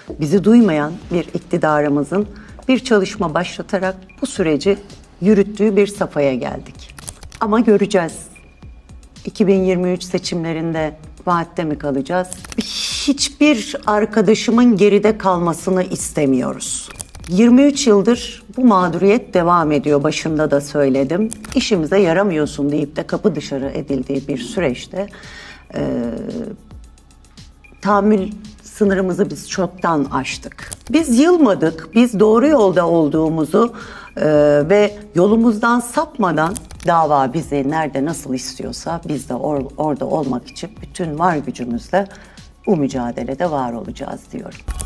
bizi duymayan bir iktidarımızın bir çalışma başlatarak bu süreci yürüttüğü bir safhaya geldik. Ama göreceğiz. 2023 seçimlerinde vaatte mi kalacağız? Hiçbir arkadaşımın geride kalmasını istemiyoruz. 23 yıldır bu mağduriyet devam ediyor. Başında da söyledim. İşimize yaramıyorsun deyip de kapı dışarı edildiği bir süreçte tahammül sınırımızı biz çoktan aştık. Biz yılmadık. Biz doğru yolda olduğumuzu ve yolumuzdan sapmadan dava bizi nerede nasıl istiyorsa biz de orada olmak için bütün var gücümüzle bu mücadelede var olacağız diyorum.